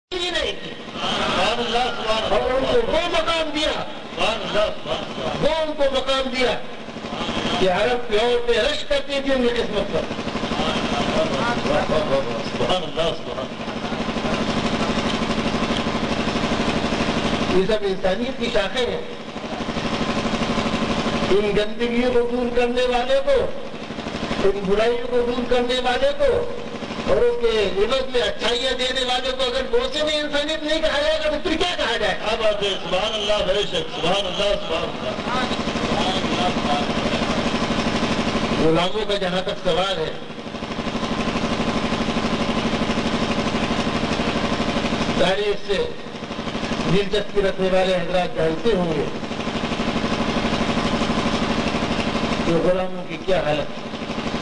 ہی نہیں کی اور ان کو وہ مقام دیا، وہ ان کو مقام دیا کہ عرب کی عورتیں رش کرتی تھی ان کی قسمت پر۔ یہ سب انسانیت کی شاخیں ہیں۔ ان گندگیوں کو دور کرنے والے کو، ان برائیوں کو دور کرنے والے کو اور اس کے عوض میں اچھائیاں دینے والے کو اگر بہت میں انسانیت نہیں کہا جائے گا تو پھر کیا کہا جائے گا؟ سبحان اللہ، بے شک سبحان اللہ، سبحان اللہ۔ غلاموں کا جہاں تک سوال ہے، تاریخ سے دلچسپی رکھنے والے حضرات جانتے ہوں گے کہ غلاموں کی کیا حالت ہے۔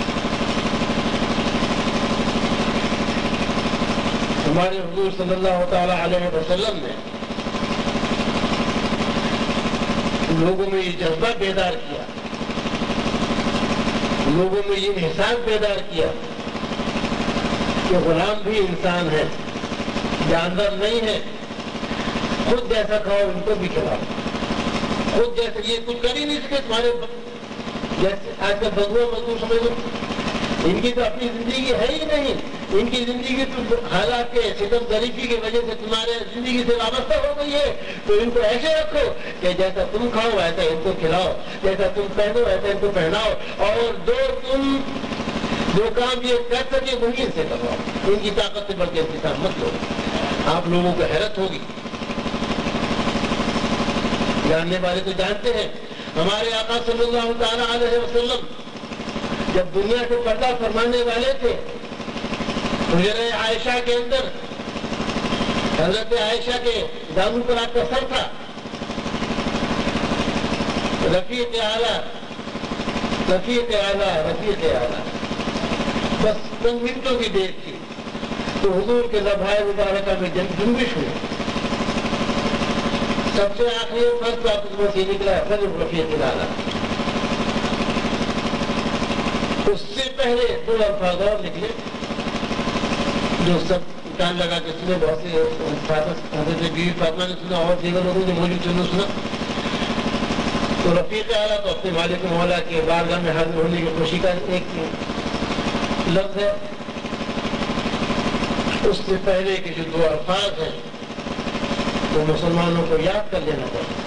ہمارے حضور صلی اللہ تعالی علیہ وسلم نے لوگوں میں یہ جذبہ بیدار کیا، لوگوں میں یہ احساس بیدار کیا کہ غلام بھی انسان ہے، جاندار نہیں ہے۔ خود جیسا کھاؤ ان کو بھی کھلاؤ، خود جیسے یہ کچھ کر ہی نہیں سکے تمہارے، جیسے آج کل بدوا مزدور سمجھ لو، ان کی تو اپنی زندگی ہے ہی نہیں، ان کی زندگی تو حالات کے ستم ظریفی کی وجہ سے تمہارے زندگی سے وابستہ ہو گئی ہے۔ تو ان کو ایسے رکھو کہ جیسا تم کھاؤ ایسا ان کو کھلاؤ، جیسا تم پہنو ایسا ان کو پہناؤ، اور جو کام یہ کر سکے وہی ان سے کرواؤ، ان کی طاقت سے بڑھ کے انتظام مت لو۔ آپ لوگوں کو حیرت ہوگی، جاننے والے تو جانتے ہیں، ہمارے آقا صلی اللہ تعالی علیہ وسلم جب دنیا سے پردہ فرمانے والے تھے، حجرہ عائشہ کے اندر حضرت عائشہ کے دامن پر آپ کا سر تھا، رفیق اعلیٰ رفیق اعلیٰ رفیق اعلیٰ، بس چند منٹوں کی دیر تھی تو حضور کے لبھائے مبارکہ میں جنبش ہوئی، سب سے آخری فرض تو آپ کو بس یہ نکلا ہے، فرض رفیق اعلیٰ۔ اس سے پہلے دو الفاظ اور نکلے جو سب کان لگا کے سنے، بہت سے حضرت بیوی فاطمہ نے سنا اور دیگر لوگوں نے موجود چنوں سنا۔ تو رفیق اعلیٰ تو اپنے مالک مولا کے بارگاہ میں حاضر ہونے کی خوشی کا ایک لفظ ہے۔ اس سے پہلے کے جو دو الفاظ ہیں تو مسلمانوں کو یاد کر لینا چاہیے۔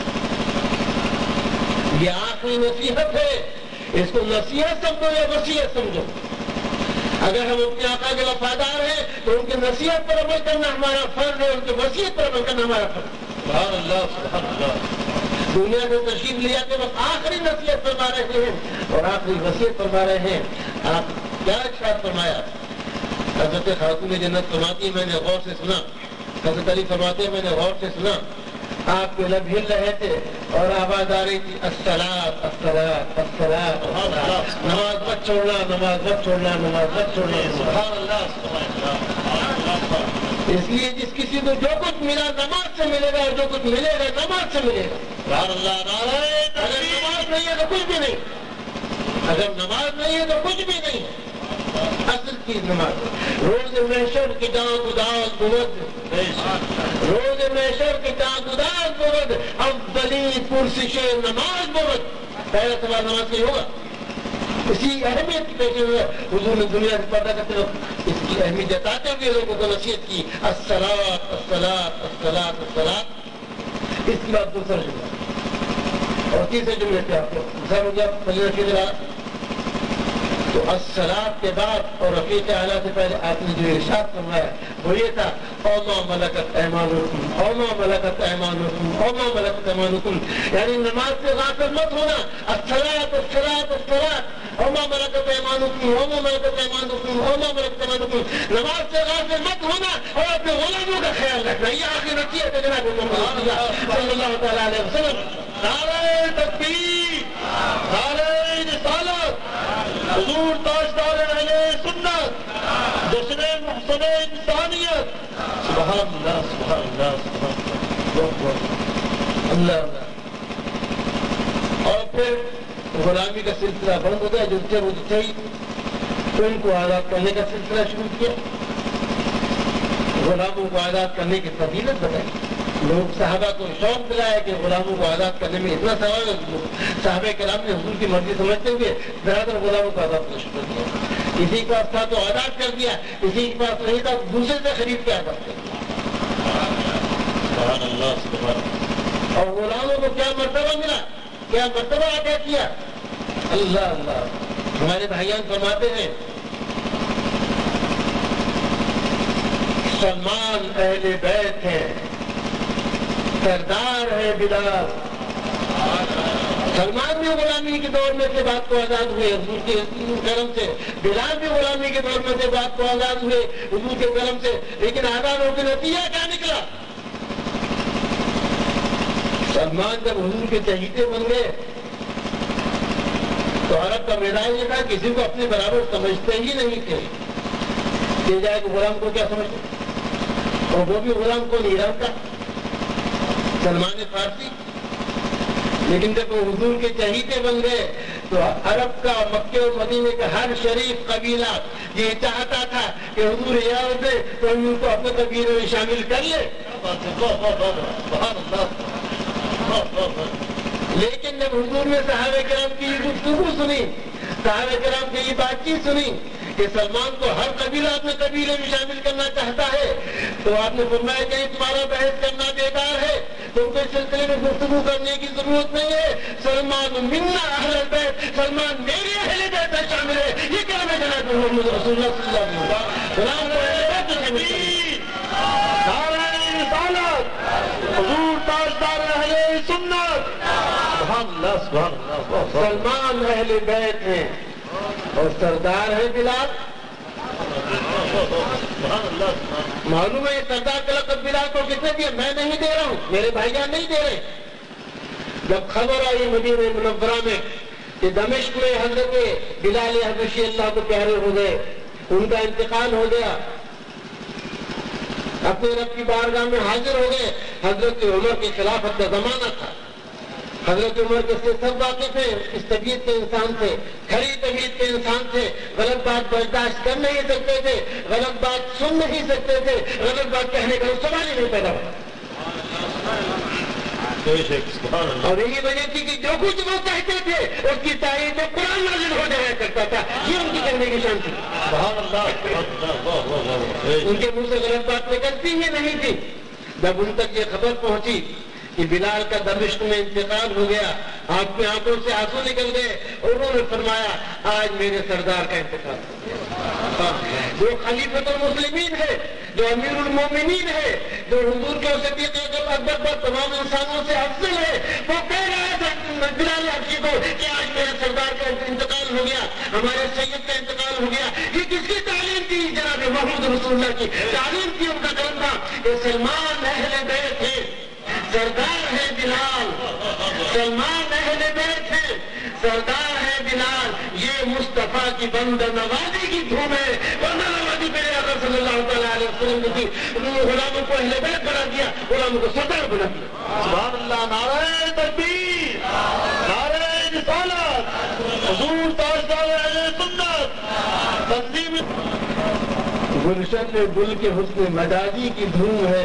یہ آخری نصیحت ہے، اس کو نصیحت سمجھو یا وصیت سمجھو۔ اگر ہم اپنے آقا کے وفادار ہیں تو ان کی نصیحت پر عمل کرنا ہمارا فرض ہے، ان کی وصیت پر عمل کرنا ہمارا فرض ہے۔ سبحان اللہ، سبحان اللہ۔ دنیا سے تشریف لے آتے وقت آخری نصیحت فرما رہے ہیں اور آخری وصیت فرما رہے ہیں۔ آپ کیا ارشاد فرمایا؟ حضرت خاتون جنت فرماتی ہے، میں نے غور سے سنا، حضرت علی فرماتے ہیں میں نے غور سے سنا، آپ کے لب ہل رہے تھے اور آواز آ رہی تھی الصلاۃ الصلاۃ الصلاۃ، نماز مت چھوڑنا، نماز مت چھوڑنا، نماز مت چھوڑنا۔ سبحان اللہ، سبحان اللہ۔ اس لیے جس کسی کو جو کچھ ملا نماز سے ملے گا اور جو کچھ ملے گا نماز سے ملے گا۔ سبحان اللہ، نعرہ اگر تکبیر۔ نماز نہیں ہے تو کچھ بھی نہیں، اگر نماز نہیں ہے تو کچھ بھی نہیں۔ اصل چیز نماز۔ روز محشر کی داغ اداس بود، روز محشر کی داغ اداس بود، افضلی پرسش نماز بود۔ پہلا سوال نماز نہیں ہوگا۔ اسی اہمیت کی پیش ہوئے حضور نے دنیا سے پردہ کرتے وقت اس کی اہمیت جتاتے ہوئے لوگوں کو نصیحت کی الصلاۃ الصلاۃ الصلاۃ الصلاۃ۔ اس کے بعد دوسرا جملہ اور تیسرے جملے سے آپ کو دوسرا ہو گیا پہلے رفیق اعلیٰ۔ تو الصلاۃ کے بعد اور رفیق اعلیٰ سے پہلے آپ نے جو ارشاد فرمایا وہ یہ تھا اوما ملکت ایمانکم اوما ملکت ایمانکم اوما ملکت ایمانکم، یعنی نماز سے غافل مت ہونا۔ الصلاۃ الصلاۃ الصلاۃ اوما ملکت ایمانکم اوما ملکت ایمانکم اوما ملکت ایمانکم، نماز سے غافل مت ہونا اور اپنے غلاموں کا خیال رکھنا۔ یہ آخری نصیحت ہے جناب محمد صلی اللہ تعالیٰ علیہ وسلم۔ نعرہ تکبیر، نعرہ رسالت، حضور تاجدار اہل سنت، جشن محسن انسانیت۔ سبحان اللہ، سبحان اللہ، سبحان اللہ۔ اور پھر غلامی کا سلسلہ بند ہو گیا، جو تھے وہ تھے ہی، تو ان کو آزاد کرنے کا سلسلہ شروع کیا۔ غلاموں کو آزاد کرنے کی فضیلت بتائی. لوگ صحابہ کو شوق دلایا کہ غلاموں کو آزاد کرنے میں اتنا ثواب ہے. صحابہ کرام نے حضور کی مرضی سمجھتے ہوئے برادر غلاموں کو آزاد کرنا شروع کیا. کسی کے پاس تھا تو آزاد کر دیا, کسی کے پاس نہیں تھا دوسرے سے خرید کے آزاد کر دیا. سبحان اللہ سبحان اللہ. اور غلاموں کو کیا مرتبہ ملا, کیا مرتبہ عطا کیا. اللہ اللہ. ہمارے بھائیان فرماتے ہیں سلمان اہل بیت ہے, سردار ہے بلال. سلمان بھی غلامی کے دور میں سے بات کو آزاد ہوئے حضور کے کرم سے, بلال بھی غلامی کے دور میں سے بات کو آزاد ہوئے حضور کے کرم سے. لیکن آزاد ہو کے نتیجہ کیا نکلا؟ سلمان جب حضور کے چہیتے بن گئے تو عرب کا مزاج یہ تھا کسی کو اپنے برابر سمجھتے ہی نہیں تھے. کہ جائے کہ غلام کو کیا سمجھتے, اور وہ بھی غلام کو نہیں رہتا سلمان فارسی. لیکن جب وہ حضور کے چہیتے بن گئے تو عرب کا, مکے اور مدینے کا ہر شریف قبیلہ یہ چاہتا تھا کہ حضور اجازت دے تو ہم ان کو اپنے قبیلے میں شامل کر لے. لیکن جب حضور نے صحابہ کرام کی یہ گفتگو سنی, صحابہ کرام کی یہ بات چیت سنی کہ سلمان کو ہر قبیلہ اپنے قبیلے میں شامل کرنا چاہتا ہے, تو آپ نے فرمایا کہ تمہارا بحث کرنا بیکار ہے, تم کو اس سلسلے میں گفتگو کرنے کی ضرورت نہیں ہے. سلمان منا اہل البیت, سلمان میرے اہل بیت میں شامل ہے. یہ کلمہ جناب محمد رسول اللہ صلی اللہ علیہ وسلم. سلام کو اہل بیت میں شامل. نعرہ رسالت, حضور تاجدار اہل سنت. سبحان اللہ سبحان اللہ. سلمان اہل بیت ہیں اور سردار ہے بلال. معلوم ہے یہ سردار کا لقب بلال کو کس نے دیا؟ میں نہیں دے رہا ہوں, میرے بھائی جان نہیں دے رہے. جب خبر آئی مدینہ منورہ میں کہ دمشق میں حضرت بلال حبشی اللہ کو پیارے ہو گئے, ان کا انتقال ہو گیا, اپنے رب کی بارگاہ میں حاضر ہو گئے. حضرت عمر کی خلافت کا زمانہ تھا. حضرت عمر کے سے سب واقف تھے, اس طبیعت کے انسان تھے, کھری طبیعت کے انسان تھے. غلط بات برداشت کر نہیں سکتے تھے, غلط بات سن نہیں سکتے تھے, غلط بات کہنے کا سوال ہی نہیں پیدا ہوا. اور یہی وجہ تھی کہ جو کچھ وہ کہتے تھے اس کی تائید میں قرآن نازل ہو جایا کرتا تھا. یہ ان کی کہنے کی شان تھی. ان کے منہ سے غلط بات نکلتی ہی نہیں تھی. جب ان تک یہ خبر پہنچی کہ بلال کا دمشق میں انتقال ہو گیا, آپ کی آنکھوں سے آنسو نکل گئے, اور انہوں نے فرمایا آج میرے سردار کا انتقال ہو گیا. جو خلیفۃ المسلمین ہے, جو امیر المومنین ہے, جو حضور کے صدیق اکبر پر تمام انسانوں سے افضل ہے, وہ کہہ رہا تھا بلال حبشی کو کہ آج میرے سردار کا انتقال ہو گیا, ہمارے سید کا انتقال ہو گیا. یہ کس کی تعلیم تھی؟ جناب محمد رسول اللہ کی تعلیم تھی. ان کا کلام تھا کہ سلمان اہل بیت ہے, سردار ہے بلال. سلمان اہل بیت ہے, سردار ہے بلال. یہ مصطفیٰ کی بندہ نوازی کی دھوم ہے. بندہ نوازی میرے آقا صلی اللہ تعالیٰ علیہ وسلم نے کی. انہوں نے غلاموں کو اہل بیت بنا دیا, غلاموں کو سردار بنا دیا. سبحان اللہ. نعرہ تکبیر, نعرہ رسالت, حضور تاجدار اہل سنت. تنظیم گلشن میں گل کے حسن مجازی کی دھوم ہے.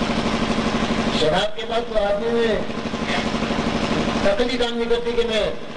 شراب کے بعد تو آدمی میں عقلی کام نہیں کرتی کہ میں